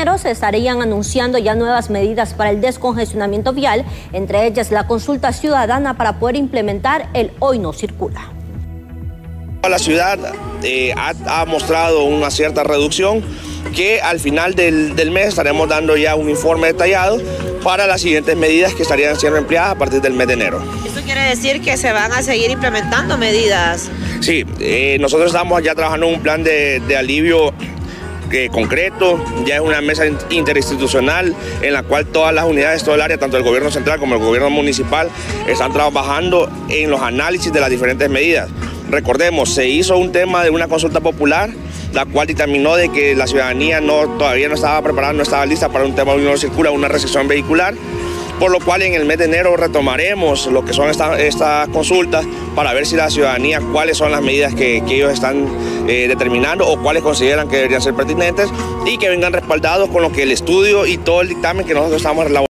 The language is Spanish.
enero se estarían anunciando ya nuevas medidas para el descongestionamiento vial, entre ellas la consulta ciudadana para poder implementar el Hoy No Circula. La ciudad ha mostrado una cierta reducción que al final del mes estaremos dando ya un informe detallado para las siguientes medidas que estarían siendo empleadas a partir del mes de enero. ¿Esto quiere decir que se van a seguir implementando medidas? Sí, nosotros estamos ya trabajando en un plan de alivio concreto, ya es una mesa interinstitucional en la cual todas las unidades, todo el área, tanto el gobierno central como el gobierno municipal, están trabajando en los análisis de las diferentes medidas. Recordemos, se hizo un tema de una consulta popular, la cual dictaminó de que la ciudadanía todavía no estaba preparada, no estaba lista para un tema de Hoy No Circula, una restricción vehicular, por lo cual en el mes de enero retomaremos lo que son estas consultas para ver si la ciudadanía, cuáles son las medidas que ellos están determinando o cuáles consideran que deberían ser pertinentes y que vengan respaldados con lo que el estudio y todo el dictamen que nosotros estamos elaborando.